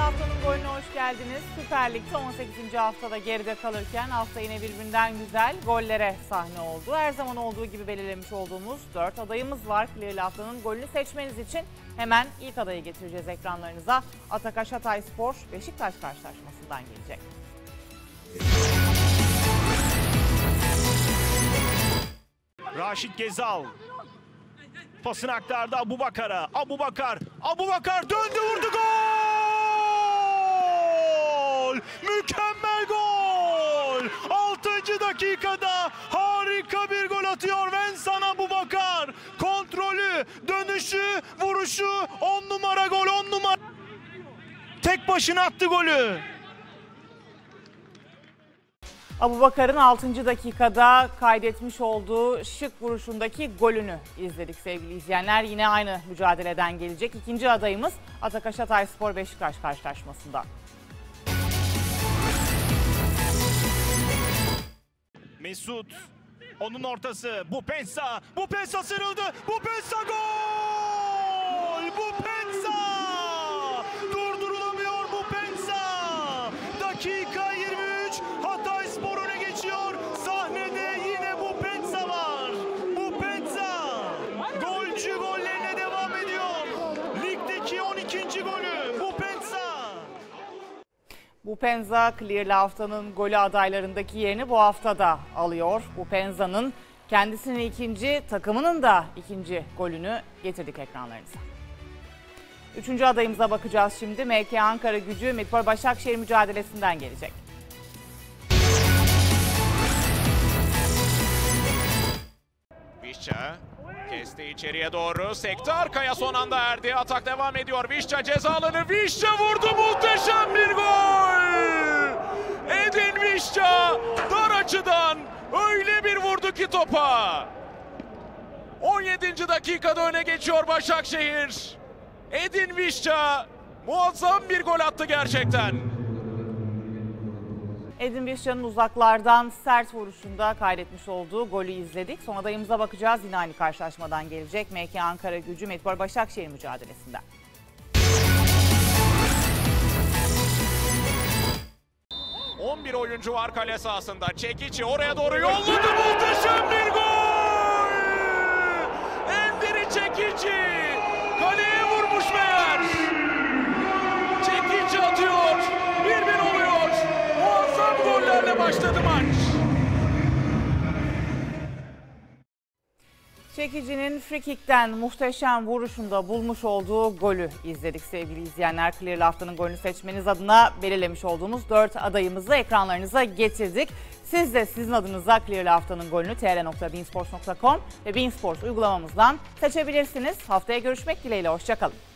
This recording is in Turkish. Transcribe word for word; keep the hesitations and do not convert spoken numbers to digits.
haftanın golüne hoş geldiniz. Süper Lig'de on sekizinci haftada geride kalırken hafta yine birbirinden güzel gollere sahne oldu. Her zaman olduğu gibi belirlemiş olduğumuz dört adayımız var. Clearly haftanın golünü seçmeniz için hemen ilk adayı getireceğiz ekranlarınıza. Atakaş Hatayspor Beşiktaş karşılaşmasından gelecek. Raşit Gezal pasını aktardı Abubakar'a. Abubakar, Abubakar döndü, vurdu, gol! Mükemmel gol! altıncı dakikada harika bir gol atıyor Vincent Abubakar. Kontrolü, dönüşü, vuruşu, on numara gol, on numara. Tek başına attı golü. Abubakar'ın altıncı dakikada kaydetmiş olduğu şık vuruşundaki golünü izledik sevgili izleyenler. Yine aynı mücadeleden gelecek ikinci adayımız Atakaş Hatayspor Beşiktaş karşılaşmasında. Mesut, onun ortası, Bupensa, Bupensa sırıldı, Bupensa gol! Bupensa! Durdurulamıyor Bupensa! Dakika yirmi üç, Hatayspor öne geçiyor. Sahnede yine Bupensa var. Bupensa, golcü gollerine devam ediyor. Ligdeki on ikinci golü Bupensa. Bupensa Clearly haftanın golü adaylarındaki yerini bu haftada alıyor. Bupensa'nın kendisinin ikinci, takımının da ikinci golünü getirdik ekranlarınıza. Üçüncü adayımıza bakacağız şimdi. M K Ankara Gücü Midspor Başakşehir mücadelesinden gelecek. Vişça kesti içeriye doğru. Sekti arkaya, son anda erdi. Atak devam ediyor. Vişça ceza alanı. Vişça vurdu. Muhteşem bir gol. Edin Vişça dar açıdan öyle bir vurdu ki topa. on yedinci dakikada öne geçiyor Başakşehir. Edin Vişça muazzam bir gol attı gerçekten. Edin Vişça'nın uzaklardan sert vuruşunda kaydetmiş olduğu golü izledik. Son adayımıza bakacağız. Yine aynı karşılaşmadan gelecek. M K Ankara Gücü Midspor Başakşehir mücadelesinden. on bir oyuncu var kale sahasında. Çekici oraya doğru yolladı. Muhteşem bir gol! Endiri Çekici kaleye vurmuş meğer. Çekici atıyor. bir bir oluyor. Muazzam gollerle başladı maç. Çekici'nin frikikten muhteşem vuruşunda bulmuş olduğu golü izledik sevgili izleyenler. Clearly haftanın golünü seçmeniz adına belirlemiş olduğumuz dört adayımızı ekranlarınıza getirdik. Siz de sizin adınıza Clearly haftanın golünü t r nokta beansports nokta com ve beansports uygulamamızdan seçebilirsiniz. Haftaya görüşmek dileğiyle, hoşça kalın.